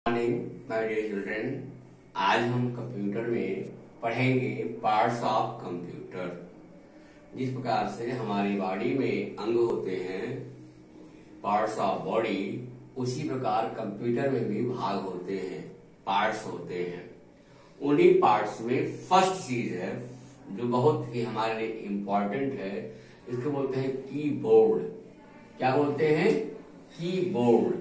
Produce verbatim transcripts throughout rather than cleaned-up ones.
Morning my dear children. आज हम computer में पढ़ेंगे पार्ट्स ऑफ कंप्यूटर। जिस प्रकार से हमारी बॉडी में अंग होते हैं पार्ट्स ऑफ बॉडी, उसी प्रकार कंप्यूटर में भी भाग होते हैं, पार्ट्स होते हैं। उन्हीं पार्ट्स में फर्स्ट चीज है जो बहुत ही हमारे लिए इम्पोर्टेंट है, इसको बोलते हैं कीबोर्ड। क्या बोलते हैं? कीबोर्ड।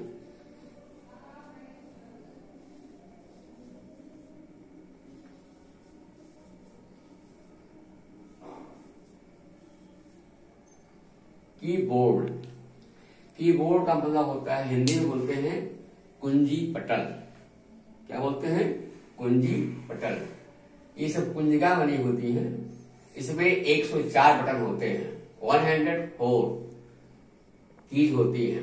कीबोर्ड कीबोर्ड का मतलब होता है, हिंदी में बोलते हैं कुंजी पटल। क्या बोलते हैं? कुंजी पटल। ये सब कुंजिका बनी होती है। इसमें एक सौ चार बटन होते हैं, एक सौ चार कीज होती है।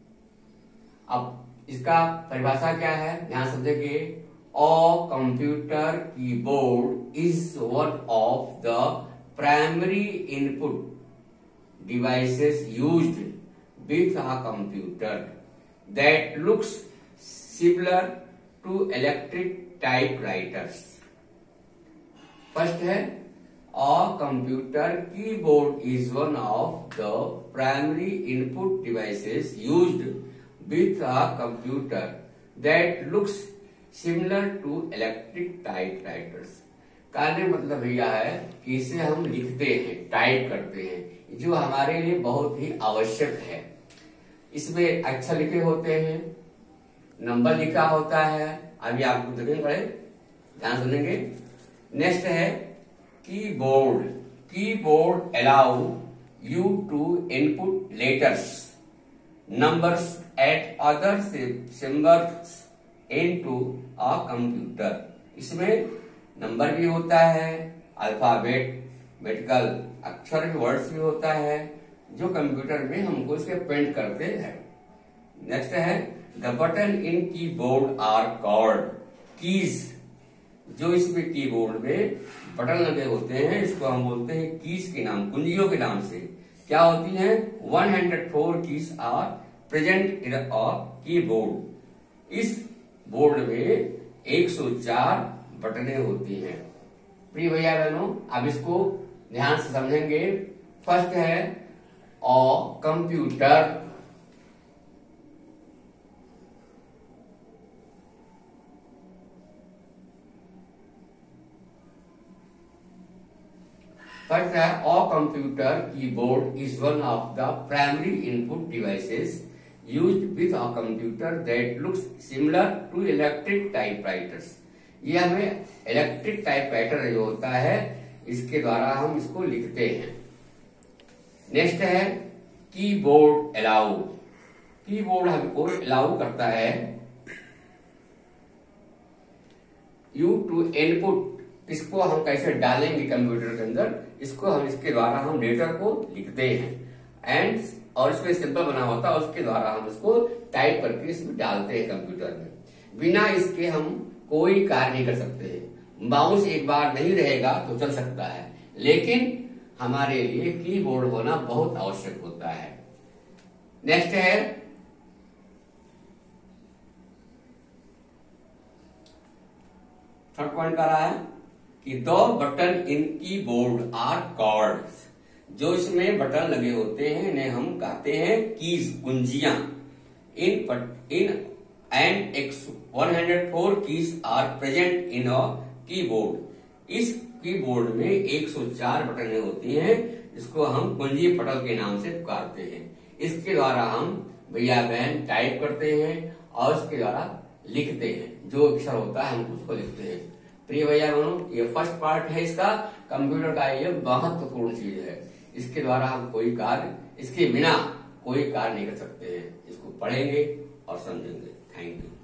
अब इसका परिभाषा क्या है, ध्यान समझेंगे। A computer keyboard is one of the primary input devices used with a computer that looks similar to electric typewriters. First है, a computer keyboard is one of the primary input devices used with a computer that looks similar to electric typewriters. कार्य मतलब भैया है कि इसे हम लिखते हैं, टाइप करते हैं, जो हमारे लिए बहुत ही आवश्यक है। इसमें अक्षर लिखे होते हैं, नंबर लिखा होता है। अभी आपको देखेंगे, पड़े ध्यान सुनेंगे। नेक्स्ट है keyboard. Keyboard allow you to input letters, numbers and other symbols into a computer. इसमें नंबर भी होता है, अल्फाबेट, मेडिकल अक्षर भी, वर्ड्स भी होता है, जो कंप्यूटर में हमको इसके प्रिंट करते हैं। नेक्स्ट है the button in keyboard are called keys. जो इसमें कीबोर्ड में बटन लगे होते हैं, इसको हम बोलते हैं कीज के नाम, कुंजियों के नाम से। क्या होती हैं? एक सौ चार keys are present in a keyboard. इस बोर्ड में एक सौ चार बटनें होती हैं। प्रिय भैया बहनों, अब इसको ध्यान से समझेंगे। फर्स्ट है अ कंप्यूटर। फर्स्ट है a computer keyboard is one of the primary input devices used with a computer that looks similar to electric typewriters. ये हमें इलेक्ट्रिक टाइपराइटर जो होता है, इसके द्वारा हम इसको लिखते हैं। नेक्स्ट है कीबोर्ड अलाउ। कीबोर्ड हमको अलाउ करता है यू टू इनपुट। इसको हम कैसे डालेंगे कंप्यूटर के अंदर, इसको हम इसके द्वारा हम डेटा को लिखते हैं। एंड और इसमें सिंबल बना होता है, उसके द्वारा हम इसको टाइप करके इसमें डालते हैं कंप्यूटर में। बिना इसके हम कोई कार्य नहीं कर सकते हैं। माउस एक बार नहीं रहेगा तो चल सकता है, लेकिन हमारे लिए कीबोर्ड होना बहुत आवश्यक होता है। नेक्स्ट है थर्ड पॉइंट कर रहा है कि the button in keyboard are cords. जो इसमें बटन लगे होते हैं इन्हें हम कहते हैं कीज, कुंजियां। इन इन एंड एक सौ चार keys are present in a keyboard. इस कीबोर्ड में एक सौ चार बटनें होती हैं, जिसको हम कुंजी पटल के नाम से पुकारते हैं। इसके द्वारा हम भैया बहन टाइप करते हैं और इसके द्वारा लिखते हैं। जो अक्षर होता है हम उसको लिखते हैं। प्रिय भैया बहनों, ये फर्स्ट पार्ट है इसका कंप्यूटर का। ये महत्वपूर्ण चीज है, इसके द्वारा हम कोई कार्य, इसके बिना कोई कार्य नहीं कर सकते हैं। इसको पढ़ेंगे और समझेंगे। Thank you.